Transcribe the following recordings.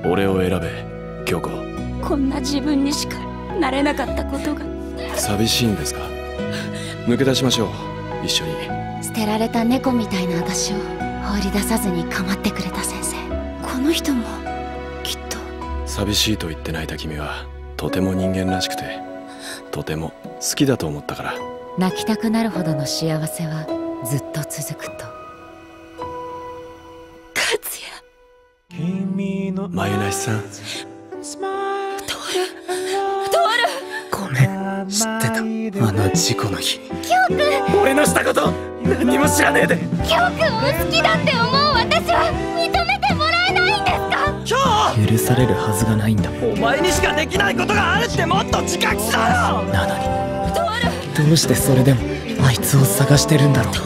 俺を選べ、京子。 こんな自分にしかなれなかったことが。 寂しいんですか？抜け出しましょう、一緒に。 捨てられた猫みたいな私を放り出さずに構ってくれた先生。この人もきっと。 寂しいと言って泣いた君はとても人間らしくて、とても好きだと思ったから。 泣きたくなるほどの幸せはずっと続くと。克也、眉梨さん。 ごめん、知ってた。あの事故の日。 京くん、 俺のしたこと何にも知らねえで。 京くんを好きだって思う私は認めてもらえないんですか？ 許されるはずがないんだ。 お前にしかできないことがあるってもっと自覚しろよ。 なのにどうしてそれでもあいつを探してるんだろう。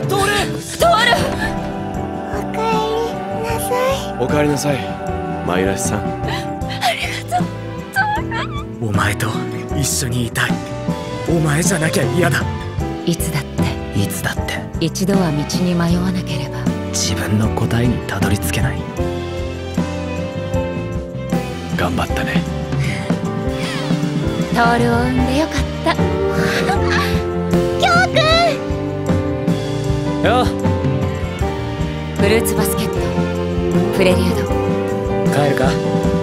おかえりなさい、眉梨さん。 ありがとう。 お前と一緒にいたい。お前じゃなきゃ嫌だ。 いつだっていつだって一度は道に迷わなければ自分の答えにたどり着けない。 頑張ったね。 トールを産んでよかった。京くんよフルーツバスケットプレリュード。 帰るか。